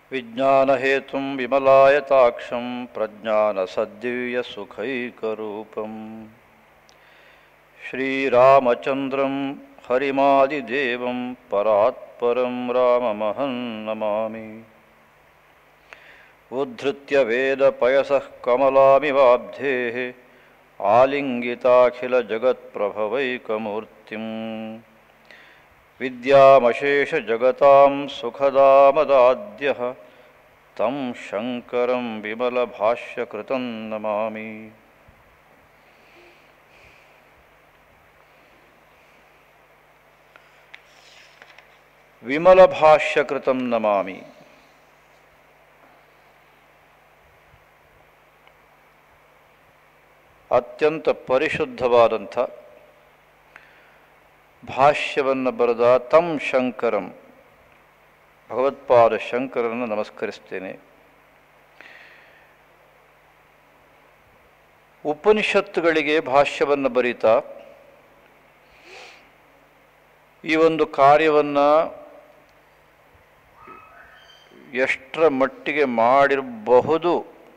ವಿಜ್ಞಾನಹೇತುಂ ವಿಮಲಾಯತಾಕ್ಷಂ ಪ್ರಜ್ಞಾನಸದ್ದಿವ್ಯಸುಖೈಕರೂಪಂ ಶ್ರೀರಾಮಚಂದ್ರಂ ಹರಿಮಾದಿದೇವಂ ಪರಾತ್ಪರಂ ರಾಮಮಹಂ ನಮಾಮಿ. ಉದ್ಧೃತ್ಯ ವೇದಪಯಸಃ ಕಮಲಾಮಿವಾಬ್ಧೇಃ ಆಲಿಂಗಿತಾಖಿಲಜಗತ್ಪ್ರಭವೈಕಮೂರ್ತಿಂ ವಿದ್ಯಾಮಶೇಷಜಗತಾಂ ಸುಖದಾಮದಾದ್ಯಃ ತಂ ಶಂಕರಂ ವಿಮಲಭಾಷ್ಯಕೃತಂ ನಮಾಮಿ. ವಿಮಲಭಾಷ್ಯಕೃತಂ ನಮಾಮಿ. ಅತ್ಯಂತ ಪರಿಶುದ್ಧವಾದಂಥ ಭಾಷ್ಯವನ್ನು ಬರೆದ ತಂ ಶಂಕರಂ ಭಗವತ್ಪಾದ ಶಂಕರನ್ನು ನಮಸ್ಕರಿಸ್ತೇನೆ. ಉಪನಿಷತ್ತುಗಳಿಗೆ ಭಾಷ್ಯವನ್ನು ಬರೀತಾ ಈ ಒಂದು ಕಾರ್ಯವನ್ನು ಎಷ್ಟರ ಮಟ್ಟಿಗೆ ಮಾಡಿರಬಹುದು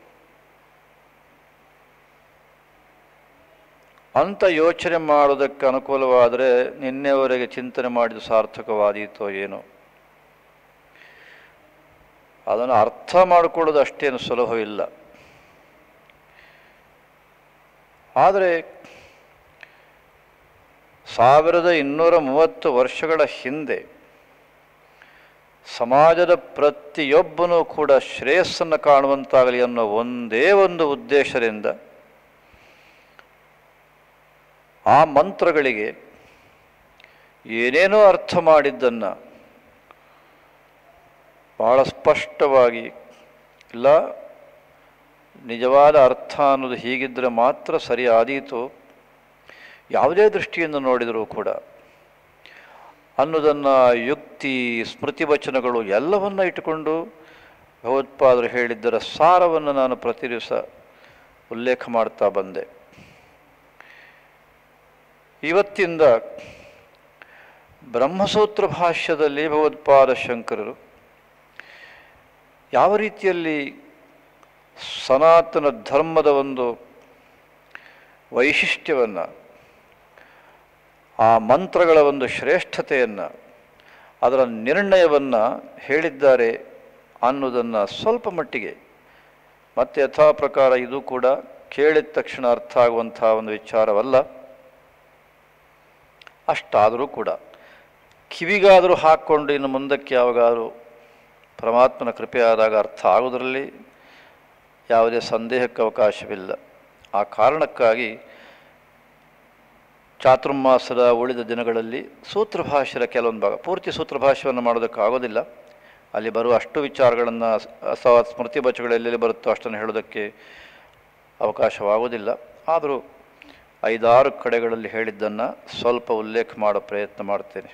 ಅಂತ ಯೋಚನೆ ಮಾಡೋದಕ್ಕೆ ಅನುಕೂಲವಾದರೆ ನಿನ್ನೆವರೆಗೆ ಚಿಂತನೆ ಮಾಡಿದ ಸಾರ್ಥಕವಾದೀತೋ ಏನೋ. ಅದನ್ನು ಅರ್ಥ ಮಾಡಿಕೊಳ್ಳೋದು ಅಷ್ಟೇನು ಸುಲಭವಿಲ್ಲ. ಆದರೆ 1230 ವರ್ಷಗಳ ಹಿಂದೆ ಸಮಾಜದ ಪ್ರತಿಯೊಬ್ಬನೂ ಕೂಡ ಶ್ರೇಯಸ್ಸನ್ನು ಕಾಣುವಂತಾಗಲಿ ಅನ್ನೋ ಒಂದೇ ಒಂದು ಉದ್ದೇಶದಿಂದ ಆ ಮಂತ್ರಗಳಿಗೆ ಏನೇನೋ ಅರ್ಥ ಮಾಡಿದ್ದನ್ನು ಬಹಳ ಸ್ಪಷ್ಟವಾಗಿ ಇಲ್ಲ, ನಿಜವಾದ ಅರ್ಥ ಅನ್ನೋದು ಹೀಗಿದ್ದರೆ ಮಾತ್ರ ಸರಿ ಆದೀತು, ಯಾವುದೇ ದೃಷ್ಟಿಯಿಂದ ನೋಡಿದರೂ ಕೂಡ ಅನ್ನೋದನ್ನು ಯುಕ್ತಿ ಸ್ಮೃತಿ ವಚನಗಳು ಎಲ್ಲವನ್ನ ಇಟ್ಟುಕೊಂಡು ಭಗವತ್ಪಾದರು ಹೇಳಿದ್ದರ ಸಾರವನ್ನು ನಾನು ಪ್ರತಿ ದಿವಸ ಉಲ್ಲೇಖ ಮಾಡ್ತಾ ಬಂದೆ. ಇವತ್ತಿಂದ ಬ್ರಹ್ಮಸೂತ್ರ ಭಾಷ್ಯದಲ್ಲಿ ಭಗವತ್ಪಾದ ಶಂಕರರು ಯಾವ ರೀತಿಯಲ್ಲಿ ಸನಾತನ ಧರ್ಮದ ಒಂದು ವೈಶಿಷ್ಟ್ಯವನ್ನು, ಆ ಮಂತ್ರಗಳ ಒಂದು ಶ್ರೇಷ್ಠತೆಯನ್ನು, ಅದರ ನಿರ್ಣಯವನ್ನು ಹೇಳಿದ್ದಾರೆ ಅನ್ನೋದನ್ನು ಸ್ವಲ್ಪ ಮಟ್ಟಿಗೆ ಮತ್ತೆ ಯಥಾ ಪ್ರಕಾರ ಇದು ಕೂಡ ಕೇಳಿದ ತಕ್ಷಣ ಅರ್ಥ ಆಗುವಂಥ ಒಂದು ವಿಚಾರವಲ್ಲ. ಅಷ್ಟಾದರೂ ಕೂಡ ಕಿವಿಗಾದರೂ ಹಾಕ್ಕೊಂಡು ಇನ್ನು ಮುಂದಕ್ಕೆ ಯಾವಾಗಾದರೂ ಪರಮಾತ್ಮನ ಕೃಪೆ ಆದಾಗ ಅರ್ಥ ಆಗೋದರಲ್ಲಿ ಯಾವುದೇ ಸಂದೇಹಕ್ಕೆ ಅವಕಾಶವಿಲ್ಲ. ಆ ಕಾರಣಕ್ಕಾಗಿ ಚಾತುರ್ಮಾಸದ ಉಳಿದ ದಿನಗಳಲ್ಲಿ ಸೂತ್ರಭಾಷ್ಯದ ಕೆಲವೊಂದು ಭಾಗ, ಪೂರ್ತಿ ಸೂತ್ರಭಾಷ್ಯವನ್ನು ಮಾಡೋದಕ್ಕಾಗೋದಿಲ್ಲ, ಅಲ್ಲಿ ಬರುವ ಅಷ್ಟು ವಿಚಾರಗಳನ್ನು ಅಥವಾ ಸ್ಮೃತಿ ಬಚಗಳೆಲ್ಲೆಲ್ಲಿ ಬರುತ್ತೋ ಅಷ್ಟನ್ನು ಹೇಳೋದಕ್ಕೆ ಅವಕಾಶವಾಗೋದಿಲ್ಲ. ಆದರೂ 5-6 ಕಡೆಗಳಲ್ಲಿ ಹೇಳಿದ್ದನ್ನು ಸ್ವಲ್ಪ ಉಲ್ಲೇಖ ಮಾಡೋ ಪ್ರಯತ್ನ ಮಾಡ್ತೇನೆ.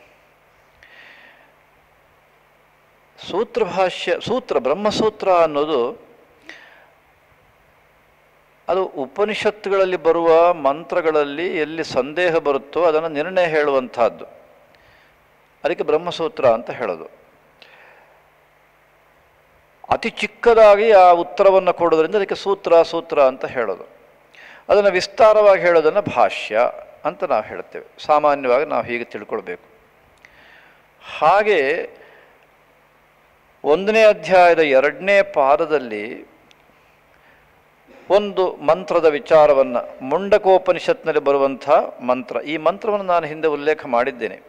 ಬ್ರಹ್ಮಸೂತ್ರ ಅನ್ನೋದು ಅದು ಉಪನಿಷತ್ತುಗಳಲ್ಲಿ ಬರುವ ಮಂತ್ರಗಳಲ್ಲಿ ಎಲ್ಲಿ ಸಂದೇಹ ಬರುತ್ತೋ ಅದನ್ನು ನಿರ್ಣಯ ಹೇಳುವಂತಹದ್ದು. ಅದಕ್ಕೆ ಬ್ರಹ್ಮಸೂತ್ರ ಅಂತ ಹೇಳೋದು. ಅತಿ ಚಿಕ್ಕದಾಗಿ ಆ ಉತ್ತರವನ್ನು ಕೊಡೋದ್ರಿಂದ ಅದಕ್ಕೆ ಸೂತ್ರ ಅಂತ ಹೇಳೋದು. ಅದನ್ನು ವಿಸ್ತಾರವಾಗಿ ಹೇಳೋದನ್ನು ಭಾಷ್ಯ ಅಂತ ನಾವು ಹೇಳ್ತೇವೆ. ಸಾಮಾನ್ಯವಾಗಿ ನಾವು ಹೀಗೆ ತಿಳ್ಕೊಳ್ಬೇಕು. ಹಾಗೆ 1ನೇ ಅಧ್ಯಾಯದ 2ನೇ ಪಾದದಲ್ಲಿ ಒಂದು ಮಂತ್ರದ ವಿಚಾರವನ್ನು, ಮುಂಡಕೋಪನಿಷತ್ನಲ್ಲಿ ಬರುವಂಥ ಮಂತ್ರ, ಈ ಮಂತ್ರವನ್ನು ನಾನು ಹಿಂದೆ ಉಲ್ಲೇಖ ಮಾಡಿದ್ದೇನೆ.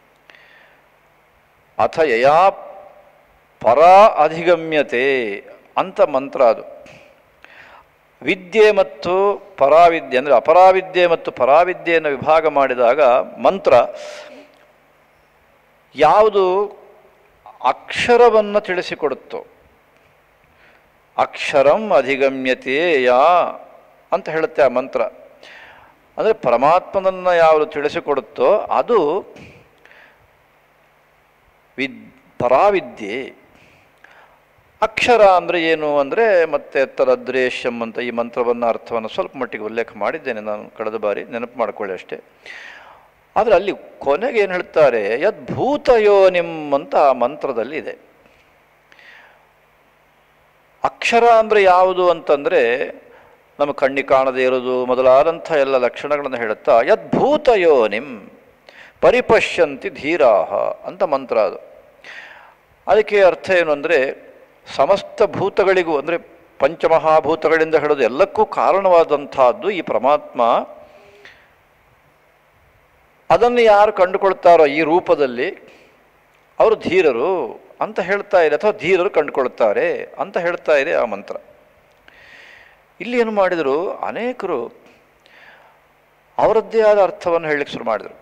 ಅಥ ಯಯಾ ಪರಾ ಅಧಿಗಮ್ಯತೆ ಅಂತ ಮಂತ್ರ. ಅದು ವಿದ್ಯೆ ಮತ್ತು ಪರಾವಿದ್ಯೆ ಅಂದರೆ ಅಪರಾವಿದ್ಯೆ ಮತ್ತು ಪರಾವಿದ್ಯೆಯನ್ನು ವಿಭಾಗ ಮಾಡಿದಾಗ ಮಂತ್ರ ಯಾವುದು ಅಕ್ಷರವನ್ನು ತಿಳಿಸಿಕೊಡುತ್ತೋ, ಅಕ್ಷರಂ ಅಧಿಗಮ್ಯತೆಯಾ ಅಂತ ಹೇಳುತ್ತೆ ಆ ಮಂತ್ರ. ಅಂದರೆ ಪರಮಾತ್ಮನನ್ನು ಯಾವುದು ತಿಳಿಸಿಕೊಡುತ್ತೋ ಅದು ಪರಾವಿದ್ಯೆ. ಅಕ್ಷರ ಅಂದರೆ ಏನು ಅಂದರೆ ಮತ್ತೆ ತದದ್ರೇಶ್ಯಂ ಅಂತ ಈ ಮಂತ್ರವನ್ನು ಅರ್ಥವನ್ನು ಸ್ವಲ್ಪ ಮಟ್ಟಿಗೆ ಉಲ್ಲೇಖ ಮಾಡಿದ್ದೇನೆ ನಾನು ಕಳೆದ ಬಾರಿ, ನೆನಪು ಮಾಡಿಕೊಳ್ಳಿ ಅಷ್ಟೇ. ಆದರೆ ಅಲ್ಲಿ ಕೊನೆಗೆ ಏನು ಹೇಳ್ತಾರೆ, ಯದ್ಭೂತಯೋನಿಂ ಅಂತ ಆ ಮಂತ್ರದಲ್ಲಿ ಇದೆ. ಅಕ್ಷರ ಅಂದರೆ ಯಾವುದು ಅಂತಂದರೆ ನಮ್ಮ ಕಣ್ಣಿಗೆ ಕಾಣದೇ ಇರೋದು ಮೊದಲಾದಂಥ ಎಲ್ಲ ಲಕ್ಷಣಗಳನ್ನು ಹೇಳುತ್ತಾ ಯದ್ಭೂತಯೋನಿಂ ಪರಿಪಶ್ಯಂತಿ ಧೀರಾಹ ಅಂತ ಮಂತ್ರ ಅದು. ಅದಕ್ಕೆ ಅರ್ಥ ಏನು ಅಂದರೆ ಸಮಸ್ತ ಭೂತಗಳಿಗೂ ಅಂದರೆ ಪಂಚಮಹಾಭೂತಗಳಿಂದ ಹಿಡಿದು ಎಲ್ಲಕ್ಕೂ ಕಾರಣವಾದಂಥದ್ದು ಈ ಪರಮಾತ್ಮ. ಅದನ್ನು ಯಾರು ಕಂಡುಕೊಳ್ತಾರೋ ಈ ರೂಪದಲ್ಲಿ ಅವರು ಧೀರರು ಅಂತ ಹೇಳ್ತಾ ಇದೆ, ಅಥವಾ ಧೀರರು ಕಂಡುಕೊಳ್ತಾರೆ ಅಂತ ಹೇಳ್ತಾ ಇದೆ ಆ ಮಂತ್ರ. ಇಲ್ಲಿ ಏನು ಮಾಡಿದರು, ಅನೇಕರು ಅವರದ್ದೇ ಆದ ಅರ್ಥವನ್ನು ಹೇಳಲಿಕ್ಕೆ ಶುರು ಮಾಡಿದರು.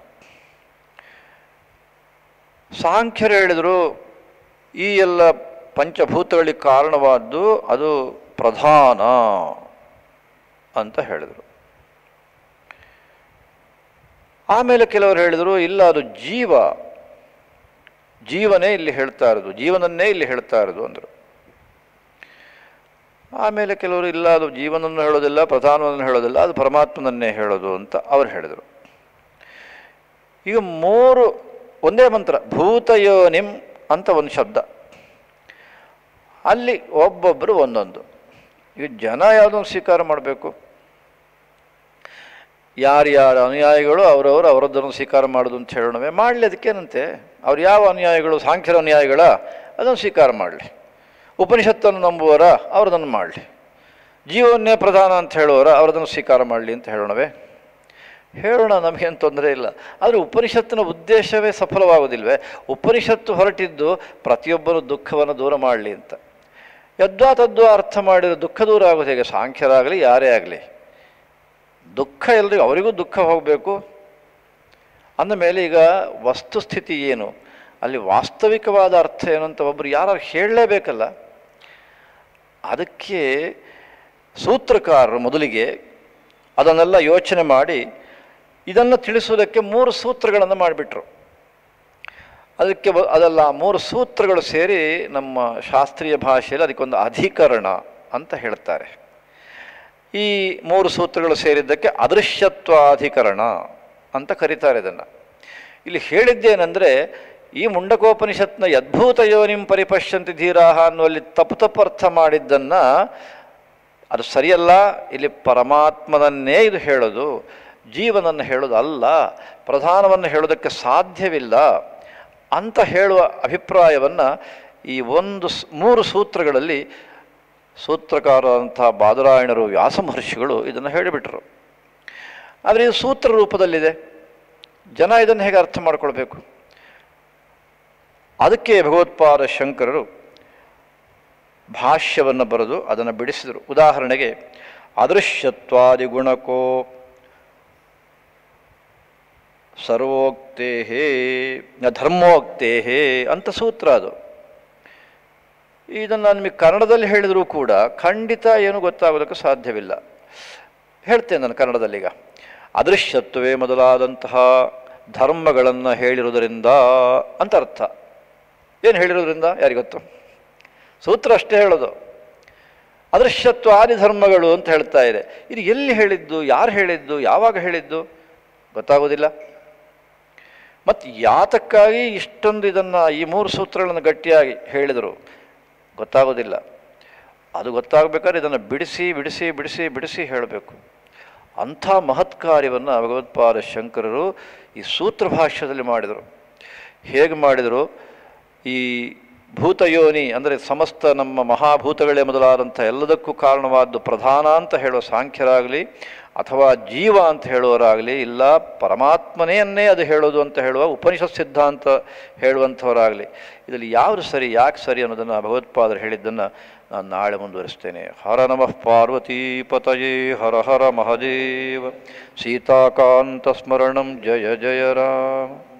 ಸಾಂಖ್ಯರು ಹೇಳಿದರು ಈ ಎಲ್ಲ ಪಂಚಭೂತಗಳಿಗೆ ಕಾರಣವಾದ್ದು ಅದು ಪ್ರಧಾನ ಅಂತ ಹೇಳಿದರು. ಆಮೇಲೆ ಕೆಲವರು ಹೇಳಿದರು ಇಲ್ಲ, ಅದು ಜೀವನೇ ಇಲ್ಲಿ ಹೇಳ್ತಾ ಇರೋದು, ಜೀವನನ್ನೇ ಇಲ್ಲಿ ಹೇಳ್ತಾ ಇರೋದು ಅಂದರು. ಆಮೇಲೆ ಕೆಲವರು ಇಲ್ಲ, ಅದು ಜೀವನನ್ನು ಹೇಳೋದಿಲ್ಲ, ಪ್ರಧಾನವನ್ನು ಹೇಳೋದಿಲ್ಲ, ಅದು ಪರಮಾತ್ಮನನ್ನೇ ಹೇಳೋದು ಅಂತ ಅವರು ಹೇಳಿದರು. ಈಗ ಮೂರು ಒಂದೇ ಮಂತ್ರ, ಭೂತಯೋನಿಂ ಅಂತ ಒಂದು ಶಬ್ದ, ಅಲ್ಲಿ ಒಬ್ಬೊಬ್ಬರು ಒಂದೊಂದು. ಈಗ ಜನ ಯಾವುದನ್ನು ಸ್ವೀಕಾರ ಮಾಡಬೇಕು, ಯಾರ್ಯಾರ ಅನುಯಾಯಿಗಳು ಅವರದ್ದನ್ನು ಸ್ವೀಕಾರ ಮಾಡೋದು ಅಂತ ಹೇಳೋಣವೇ, ಮಾಡಲಿ, ಅದಕ್ಕೇನಂತೆ. ಅವ್ರು ಯಾವ ಅನುಯಾಯಿಗಳು, ಸಾಂಖ್ಯರ ಅನುಯಾಯಿಗಳ, ಅದನ್ನು ಸ್ವೀಕಾರ ಮಾಡಲಿ. ಉಪನಿಷತ್ತನ್ನು ನಂಬುವರ ಅವ್ರದನ್ನು ಮಾಡಲಿ. ಜೀವನ್ನೇ ಪ್ರಧಾನ ಅಂತ ಹೇಳುವರ ಅವರದನ್ನು ಸ್ವೀಕಾರ ಮಾಡಲಿ ಅಂತ ಹೇಳೋಣವೇ, ಹೇಳೋಣ, ನಮಗೇನು ತೊಂದರೆ ಇಲ್ಲ. ಆದರೆ ಉಪನಿಷತ್ತಿನ ಉದ್ದೇಶವೇ ಸಫಲವಾಗೋದಿಲ್ವೇ? ಉಪನಿಷತ್ತು ಹೊರಟಿದ್ದು ಪ್ರತಿಯೊಬ್ಬರು ದುಃಖವನ್ನು ದೂರ ಮಾಡಲಿ ಅಂತ. ಯದ್ವಾ ತದ್ವಾ ಅರ್ಥ ಮಾಡಿರೋ ದುಃಖ ದೂರ ಆಗೋದು ಹೇಗೆ? ಸಾಂಖ್ಯರಾಗಲಿ ಯಾರೇ ಆಗಲಿ, ದುಃಖ ಎಲ್ರಿಗೂ, ಅವರಿಗೂ ದುಃಖ ಹೋಗಬೇಕು ಅಂದಮೇಲೆ ಈಗ ವಸ್ತುಸ್ಥಿತಿ ಏನು, ಅಲ್ಲಿ ವಾಸ್ತವಿಕವಾದ ಅರ್ಥ ಏನು ಅಂತ ಒಬ್ಬರು ಯಾರು ಹೇಳಲೇಬೇಕಲ್ಲ. ಅದಕ್ಕೆ ಸೂತ್ರಕಾರರು ಮೊದಲಿಗೆ ಅದನ್ನೆಲ್ಲ ಯೋಚನೆ ಮಾಡಿ ಇದನ್ನು ತಿಳಿಸುವುದಕ್ಕೆ 3 ಸೂತ್ರಗಳನ್ನು ಮಾಡಿಬಿಟ್ರು. ಅದೆಲ್ಲ 3 ಸೂತ್ರಗಳು ಸೇರಿ ನಮ್ಮ ಶಾಸ್ತ್ರೀಯ ಭಾಷೆಯಲ್ಲಿ ಅದಕ್ಕೊಂದು ಅಧಿಕರಣ ಅಂತ ಹೇಳ್ತಾರೆ. ಈ 3 ಸೂತ್ರಗಳು ಸೇರಿದ್ದಕ್ಕೆ ಅದೃಶ್ಯತ್ವಾಧಿಕರಣ ಅಂತ ಕರೀತಾರೆ ಇದನ್ನು. ಇಲ್ಲಿ ಹೇಳಿದ್ದೇನೆಂದರೆ, ಈ ಮುಂಡಕೋಪನಿಷತ್ನ ಯದ್ಭೂತ ಯೋನಿಂ ಪರಿಪಶ್ಯಂತಿ ಧೀರಾಹ ಅನ್ನುವಲ್ಲಿ ತಪ್ಪು ಅರ್ಥ ಮಾಡಿದ್ದನ್ನು ಅದು ಸರಿಯಲ್ಲ. ಇಲ್ಲಿ ಪರಮಾತ್ಮನನ್ನೇ ಇದು ಹೇಳೋದು, ಜೀವನನ್ನು ಹೇಳೋದು ಅಲ್ಲ, ಪ್ರಧಾನವನ್ನು ಹೇಳೋದಕ್ಕೆ ಸಾಧ್ಯವಿಲ್ಲ ಅಂತ ಹೇಳುವ ಅಭಿಪ್ರಾಯವನ್ನು ಈ 3 ಸೂತ್ರಗಳಲ್ಲಿ ಸೂತ್ರಕಾರರಂಥ ಬಾದರಾಯಣರು, ವ್ಯಾಸ ಮಹರ್ಷಿಗಳು ಇದನ್ನು ಹೇಳಿಬಿಟ್ರು. ಆದರೆ ಇದು ಸೂತ್ರ ರೂಪದಲ್ಲಿದೆ, ಜನ ಇದನ್ನು ಹೇಗೆ ಅರ್ಥ ಮಾಡಿಕೊಳ್ಬೇಕು? ಅದಕ್ಕೆ ಭಗವತ್ಪಾದ ಶಂಕರರು ಭಾಷ್ಯವನ್ನು ಬರೆದು ಅದನ್ನು ಬಿಡಿಸಿದರು. ಉದಾಹರಣೆಗೆ ಅದೃಶ್ಯತ್ವಾದಿ ಗುಣಕೋ ಸರ್ವೋಕ್ತೇಹೇ ಧರ್ಮೋಕ್ತೇಹೇ ಅಂತ ಸೂತ್ರ ಅದು. ಇದನ್ನು ನಾನು ನಿಮಗೆ ಕನ್ನಡದಲ್ಲಿ ಹೇಳಿದರೂ ಕೂಡ ಖಂಡಿತ ಏನು ಗೊತ್ತಾಗೋದಕ್ಕೆ ಸಾಧ್ಯವಿಲ್ಲ. ಹೇಳ್ತೇನೆ ನಾನು ಕನ್ನಡದಲ್ಲಿ. ಈಗ ಅದೃಶ್ಯತ್ವವೇ ಮೊದಲಾದಂತಹ ಧರ್ಮಗಳನ್ನು ಹೇಳಿರುವುದರಿಂದ ಅಂತ ಅರ್ಥ. ಏನು ಹೇಳಿರೋದ್ರಿಂದ ಯಾರಿಗೊತ್ತು? ಸೂತ್ರ ಅಷ್ಟೇ ಹೇಳೋದು. ಅದೃಶ್ಯತ್ವ ಆದಿ ಧರ್ಮಗಳು ಅಂತ ಹೇಳ್ತಾ ಇದೆ. ಇದು ಎಲ್ಲಿ ಹೇಳಿದ್ದು, ಯಾರು ಹೇಳಿದ್ದು, ಯಾವಾಗ ಹೇಳಿದ್ದು ಗೊತ್ತಾಗೋದಿಲ್ಲ. ಮತ್ತು ಯಾತಕ್ಕಾಗಿ ಇಷ್ಟೊಂದು ಇದನ್ನು ಈ 3 ಸೂತ್ರಗಳನ್ನು ಗಟ್ಟಿಯಾಗಿ ಹೇಳಿದರು ಗೊತ್ತಾಗೋದಿಲ್ಲ. ಅದು ಗೊತ್ತಾಗಬೇಕಾದ್ರೆ ಇದನ್ನು ಬಿಡಿಸಿ ಬಿಡಿಸಿ ಬಿಡಿಸಿ ಬಿಡಿಸಿ ಹೇಳಬೇಕು. ಅಂಥ ಮಹತ್ ಕಾರ್ಯವನ್ನು ಭಗವತ್ಪಾದ ಶಂಕರರು ಈ ಸೂತ್ರ ಭಾಷ್ಯದಲ್ಲಿ ಮಾಡಿದರು. ಹೇಗೆ ಮಾಡಿದರು? ಈ ಭೂತಯೋನಿ ಅಂದರೆ ಸಮಸ್ತ ನಮ್ಮ ಮಹಾಭೂತಗಳೇ ಮೊದಲಾದಂಥ ಎಲ್ಲದಕ್ಕೂ ಕಾರಣವಾದ್ದು ಪ್ರಧಾನ ಅಂತ ಹೇಳುವ ಸಾಂಖ್ಯರಾಗಲಿ, ಅಥವಾ ಜೀವ ಅಂತ ಹೇಳುವವರಾಗಲಿ, ಇಲ್ಲ ಪರಮಾತ್ಮನೆಯನ್ನೇ ಅದು ಹೇಳೋದು ಅಂತ ಹೇಳುವ ಉಪನಿಷತ್ ಸಿದ್ಧಾಂತ ಹೇಳುವಂಥವರಾಗಲಿ, ಇದರಲ್ಲಿ ಯಾವುದು ಸರಿ, ಯಾಕೆ ಸರಿ ಅನ್ನೋದನ್ನು ಭಗವತ್ಪಾದರು ಹೇಳಿದ್ದನ್ನು ನಾನು ನಾಳೆ ಮುಂದುವರಿಸ್ತೇನೆ. ಹರ ನಮಃ ಪಾರ್ವತೀಪತಯೇ ಹರ ಹರ ಮಹದೇವ. ಸೀತಾಕಾಂತ ಸ್ಮರಣಂ ಜಯ ಜಯ ರಾಮ.